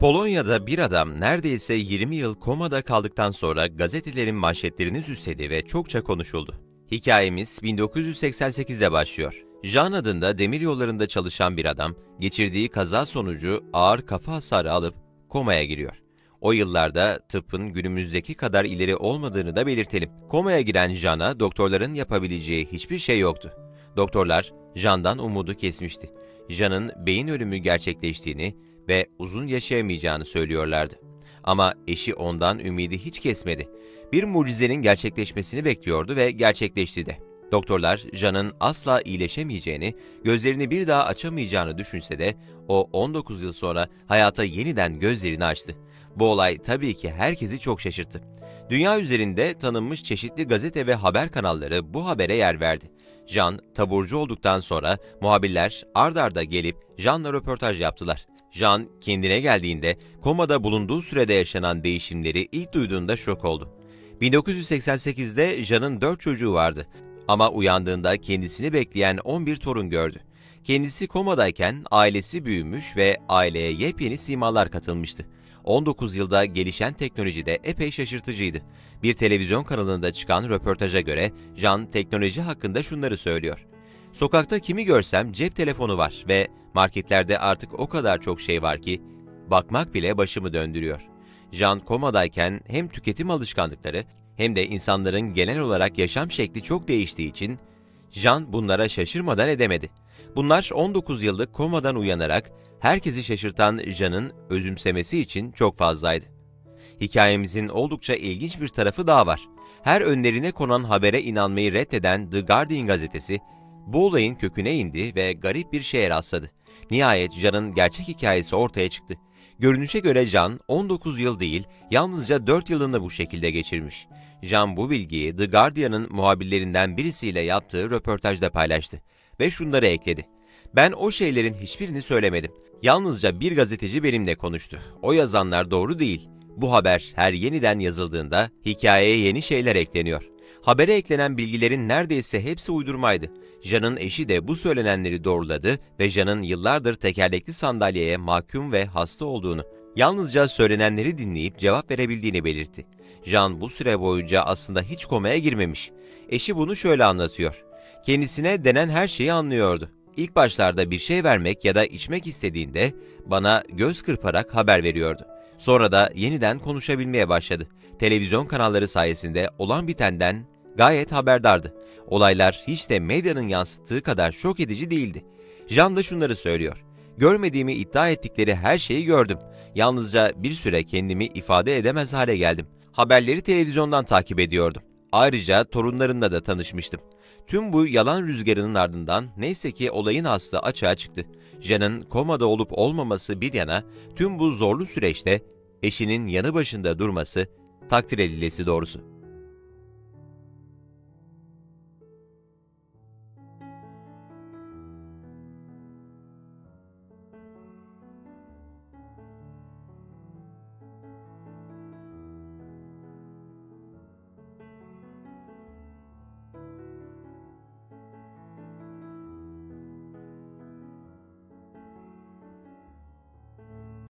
Polonya'da bir adam neredeyse 20 yıl komada kaldıktan sonra gazetelerin manşetlerini süsledi ve çokça konuşuldu. Hikayemiz 1988'de başlıyor. Jan adında demiryollarında çalışan bir adam, geçirdiği kaza sonucu ağır kafa hasarı alıp komaya giriyor. O yıllarda tıbbın günümüzdeki kadar ileri olmadığını da belirtelim. Komaya giren Jan'a doktorların yapabileceği hiçbir şey yoktu. Doktorlar Jan'dan umudu kesmişti. Jan'ın beyin ölümü gerçekleştiğini ve uzun yaşayamayacağını söylüyorlardı. Ama eşi ondan ümidi hiç kesmedi. Bir mucizenin gerçekleşmesini bekliyordu ve gerçekleşti de. Doktorlar Jan'ın asla iyileşemeyeceğini, gözlerini bir daha açamayacağını düşünse de o 19 yıl sonra hayata yeniden gözlerini açtı. Bu olay tabii ki herkesi çok şaşırttı. Dünya üzerinde tanınmış çeşitli gazete ve haber kanalları bu habere yer verdi. Jan taburcu olduktan sonra muhabirler ard arda gelip Jan'la röportaj yaptılar. Jan kendine geldiğinde komada bulunduğu sürede yaşanan değişimleri ilk duyduğunda şok oldu. 1988'de Jan'ın 4 çocuğu vardı ama uyandığında kendisini bekleyen 11 torun gördü. Kendisi komadayken ailesi büyümüş ve aileye yepyeni simalar katılmıştı. 19 yılda gelişen teknoloji de epey şaşırtıcıydı. Bir televizyon kanalında çıkan röportaja göre Jan teknoloji hakkında şunları söylüyor. "Sokakta kimi görsem cep telefonu var ve marketlerde artık o kadar çok şey var ki bakmak bile başımı döndürüyor." Jan komadayken hem tüketim alışkanlıkları hem de insanların genel olarak yaşam şekli çok değiştiği için Jan bunlara şaşırmadan edemedi. Bunlar 19 yıllık komadan uyanarak herkesi şaşırtan Jan'ın özümsemesi için çok fazlaydı. Hikayemizin oldukça ilginç bir tarafı daha var. Her önlerine konan habere inanmayı reddeden The Guardian gazetesi bu olayın köküne indi ve garip bir şeye rastladı. Nihayet Jan'ın gerçek hikayesi ortaya çıktı. Görünüşe göre Jan 19 yıl değil, yalnızca 4 yılını bu şekilde geçirmiş. Jan bu bilgiyi The Guardian'ın muhabirlerinden birisiyle yaptığı röportajda paylaştı ve şunları ekledi. "Ben o şeylerin hiçbirini söylemedim. Yalnızca bir gazeteci benimle konuştu. O yazanlar doğru değil. Bu haber her yeniden yazıldığında hikayeye yeni şeyler ekleniyor. Habere eklenen bilgilerin neredeyse hepsi uydurmaydı. Jan'ın eşi de bu söylenenleri doğruladı ve Jan'ın yıllardır tekerlekli sandalyeye mahkum ve hasta olduğunu, yalnızca söylenenleri dinleyip cevap verebildiğini belirtti. Jan bu süre boyunca aslında hiç komaya girmemiş. Eşi bunu şöyle anlatıyor. Kendisine denen her şeyi anlıyordu. İlk başlarda bir şey vermek ya da içmek istediğinde bana göz kırparak haber veriyordu. Sonra da yeniden konuşabilmeye başladı. Televizyon kanalları sayesinde olan bitenden gayet haberdardı. Olaylar hiç de medyanın yansıttığı kadar şok edici değildi." Jan da şunları söylüyor. "Görmediğimi iddia ettikleri her şeyi gördüm. Yalnızca bir süre kendimi ifade edemez hale geldim. Haberleri televizyondan takip ediyordum. Ayrıca torunlarımla da tanışmıştım. Tüm bu yalan rüzgarının ardından neyse ki olayın aslı açığa çıktı. Jan'ın komada olup olmaması bir yana, tüm bu zorlu süreçte eşinin yanı başında durması takdir edilesi doğrusu."